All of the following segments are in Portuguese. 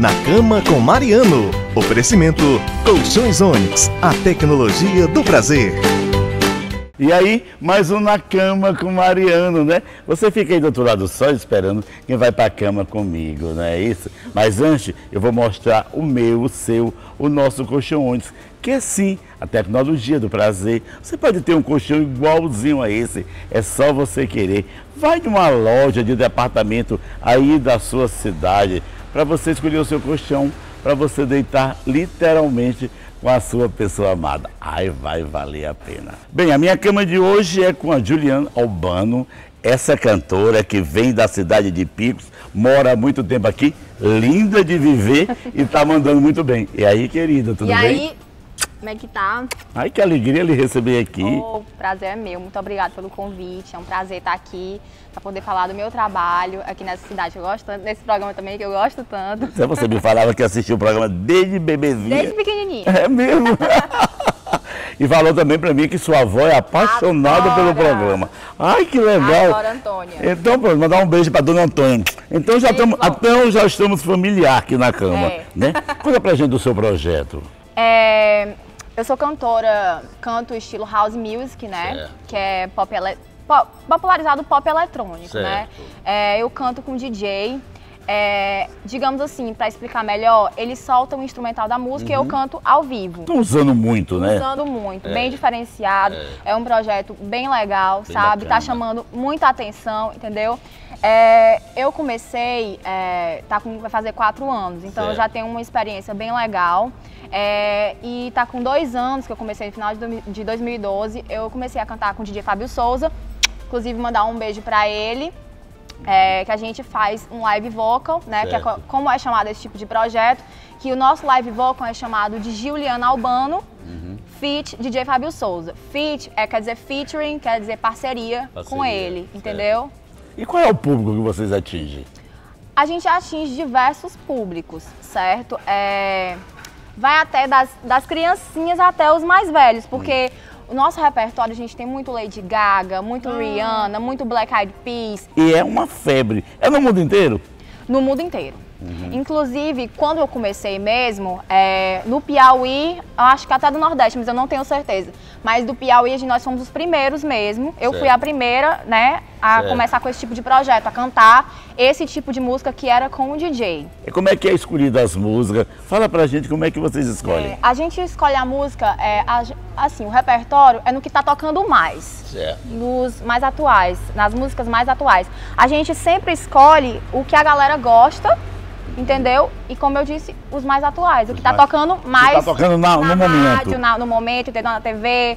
Na Cama com Mariano. Oferecimento Colchões Onix, a tecnologia do prazer. E aí, mais um Na Cama com Mariano, né? Você fica aí do outro lado só esperando quem vai pra cama comigo, não é isso? Mas antes, eu vou mostrar o meu, o seu, o nosso Colchão Onix, que é sim a tecnologia do prazer. Você pode ter um colchão igualzinho a esse, é só você querer. Vai numa loja de departamento aí da sua cidade para você escolher o seu colchão, para você deitar literalmente com a sua pessoa amada. Ai, vai valer a pena. Bem, a minha cama de hoje é com a Juliana Albano, essa cantora que vem da cidade de Picos, mora há muito tempo aqui, linda de viver e tá mandando muito bem. E aí, querida, tudo bem? E aí, como é que tá? Ai, que alegria lhe receber aqui. O prazer é meu, muito obrigada pelo convite, é um prazer estar aqui para poder falar do meu trabalho aqui nessa cidade. Eu gosto tanto desse programa também, que eu gosto tanto. Você me falava que assistiu o programa desde bebezinha. Desde pequenininha. É mesmo? E falou também para mim que sua avó é apaixonada pelo programa. Ai, que legal. Adoro, Antônia. Então, pronto, mandar um beijo para dona Antônia. Então já estamos familiar aqui na cama, né? Conta pra gente do seu projeto. Eu sou cantora, canto estilo house music, né? Certo. Que é popularizado pop eletrônico, Certo. né? Eu canto com DJ. Digamos assim, para explicar melhor, eles soltam o instrumental da música e eu canto ao vivo. Estão usando muito, né? Usando muito, bem diferenciado. É um projeto bem legal, bem sabe? Bacana. Tá chamando muita atenção, entendeu? Eu comecei, vai fazer 4 anos, então eu já tenho uma experiência bem legal. E tá com 2 anos que eu comecei, no final de 2012, eu comecei a cantar com o DJ Fábio Souza. Inclusive, mandar um beijo pra ele. Que a gente faz um live vocal, né? Que é como é chamado esse tipo de projeto, que o nosso live vocal é chamado de Juliana Albano, feat DJ Fábio Souza. Feat quer dizer featuring, quer dizer parceria com ele, entendeu? E qual é o público que vocês atingem? A gente atinge diversos públicos, certo? Vai até das criancinhas até os mais velhos, porque o nosso repertório, a gente tem muito Lady Gaga, muito Rihanna, muito Black Eyed Peas. E é uma febre. É no mundo inteiro? No mundo inteiro. Inclusive, quando eu comecei mesmo, no Piauí, acho que até do Nordeste, mas eu não tenho certeza. Mas do Piauí, nós fomos os primeiros mesmo. Eu fui a primeira, né, a começar com esse tipo de projeto, a cantar esse tipo de música que era com o DJ. E como é que é escolhida as músicas? Fala pra gente como é que vocês escolhem. A gente escolhe a música, assim, o repertório é no que tá tocando mais. Nos mais atuais, nas músicas mais atuais. A gente sempre escolhe o que a galera gosta, entendeu? E como eu disse, os mais atuais, o que tá tocando mais. Que tá tocando no momento. Rádio, no momento, entendeu? Na TV,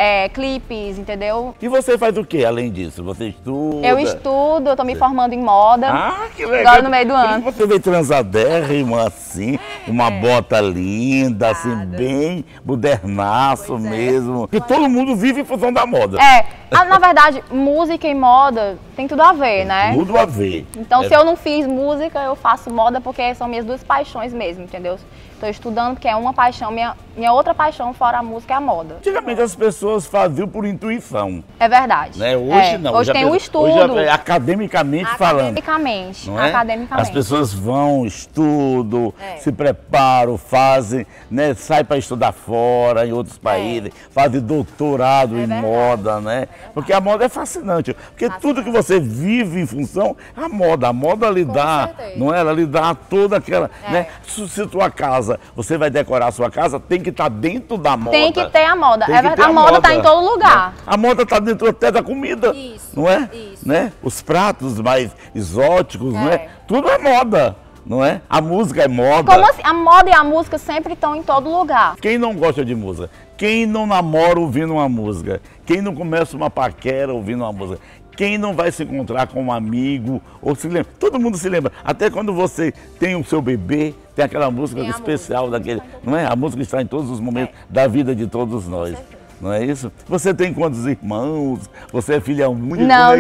clipes, entendeu? E você faz o que além disso? Você estuda? Eu estudo, eu tô me formando em moda. Ah, que legal. Agora no meio do ano. Você veio transadérrima assim, uma bota linda, assim, bem modernaço mesmo. Porque todo mundo vive em função da moda. Na verdade, música e moda tem tudo a ver, né? Tudo a ver. Então, se eu não fiz música, eu faço moda porque são minhas 2 paixões mesmo, entendeu? Estou estudando porque é uma paixão, minha outra paixão fora a música é a moda. Antigamente as pessoas faziam por intuição. É verdade. Né? Hoje não. Hoje tem o estudo. Hoje, academicamente falando. Academicamente. As pessoas vão, estudam, se preparam, fazem, né? Saem para estudar fora, em outros países, fazem doutorado em moda, né? Porque a moda é fascinante. Porque tudo que você vive em função é a moda lhe dá, não é? Ela lhe dá toda aquela, né? Se tua casa, você vai decorar a sua casa, tem que estar dentro da moda. Tem que ter a moda. A moda está em todo lugar. Né? A moda está dentro até da comida, não é? Né? Os pratos mais exóticos, não é? Tudo é moda, não é? A música é moda. Como assim? A moda e a música sempre estão em todo lugar. Quem não gosta de música? Quem não namora ouvindo uma música? Quem não começa uma paquera ouvindo uma música? Quem não vai se encontrar com um amigo ou se lembra? Todo mundo se lembra. Até quando você tem o seu bebê, tem aquela música especial daquele, não é? A música está em todos os momentos da vida de todos nós. Não é isso? Você tem quantos irmãos? Você é filha única? Não.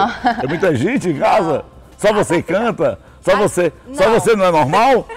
É muita gente em casa? Só você canta? Só você não é normal?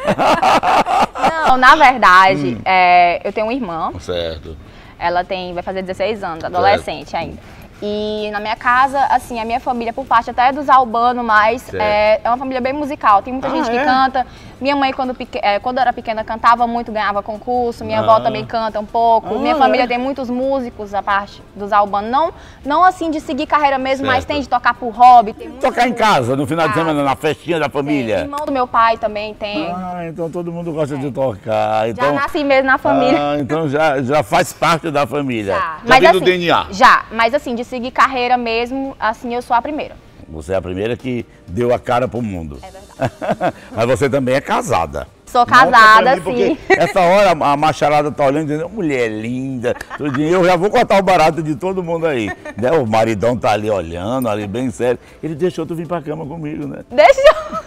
Não, na verdade, eu tenho uma irmã. Certo. Ela vai fazer 16 anos, adolescente ainda. E na minha casa, assim, a minha família, por parte até dos albanos, mas é uma família bem musical. Tem muita gente que canta. Minha mãe, quando eu era pequena, cantava muito, ganhava concurso. Minha avó também canta um pouco. Minha família tem muitos músicos, a parte dos albanos. Não assim de seguir carreira mesmo, mas tem de tocar por hobby. Tem tocar em casa, no final de semana, na festinha da família. O irmão do meu pai também tem. Então todo mundo gosta de tocar. Então, já nasci mesmo na família. Então já faz parte da família. Já Mas assim, do DNA. Já, mas assim, de seguir carreira mesmo, assim, eu sou a primeira. Você é a primeira que deu a cara pro mundo. É verdade. Mas você também é casada. Sou casada, sim. Essa hora a macharada tá olhando e dizendo, mulher linda, tudinho. Eu já vou cortar o barato de todo mundo aí. Né? O maridão tá ali olhando, ali bem sério. Ele deixou tu vir pra cama comigo, né? Deixou.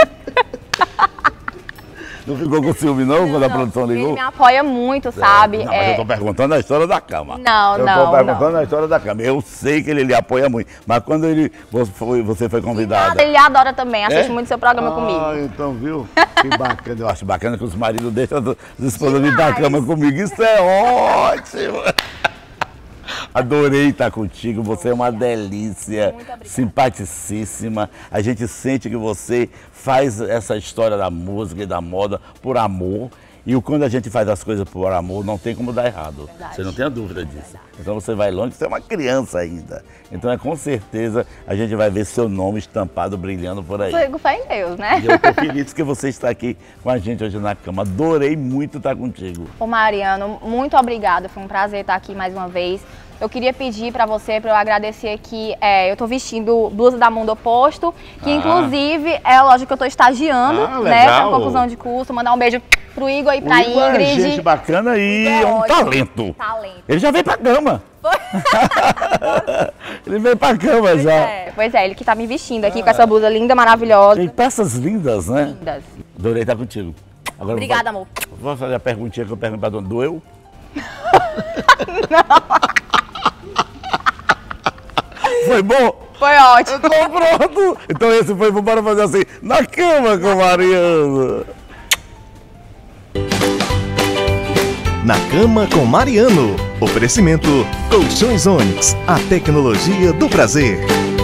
Não ficou com ciúme não, quando a produção ligou? Ele me apoia muito, sabe? Não, mas eu tô perguntando a história da cama. Não. Eu tô perguntando a história da cama. Eu sei que ele lhe apoia muito, mas quando você foi convidada... Ele adora também, assiste muito seu programa comigo. Então, viu? Que bacana. Eu acho bacana que os maridos deixam as esposas vir pra cama comigo. Isso é ótimo! Adorei estar contigo, você é uma delícia, simpaticíssima. A gente sente que você faz essa história da música e da moda por amor. E quando a gente faz as coisas por amor, não tem como dar errado. Verdade. Você não tem a dúvida disso. Verdade. Então você vai longe, você é uma criança ainda. Então com certeza a gente vai ver seu nome estampado, brilhando por aí. Fico fé em Deus, né? E eu tô feliz que você está aqui com a gente hoje na cama. Adorei muito estar contigo. Ô Mariano, muito obrigada. Foi um prazer estar aqui mais uma vez. Eu queria pedir para você, para eu agradecer que eu tô vestindo blusa da Mundo Oposto, que inclusive é a loja que eu tô estagiando, né? É uma conclusão de curso. Mandar um beijo pro Igor e pra Ingrid. Gente bacana aí, é um talento. Ele já veio pra cama. Ele veio pra cama já. Pois é, ele que tá me vestindo aqui com essa blusa linda, maravilhosa. Tem peças lindas, né? Lindas. Adorei estar contigo. Agora obrigada, amor. Vou fazer a perguntinha que eu pergunto pra dona. Doeu? Não. Foi bom? Foi ótimo. Então pronto. Então esse foi, bora fazer assim, na cama com o Mariano. Na cama com Mariano. Oferecimento Colchões Onix, a tecnologia do prazer.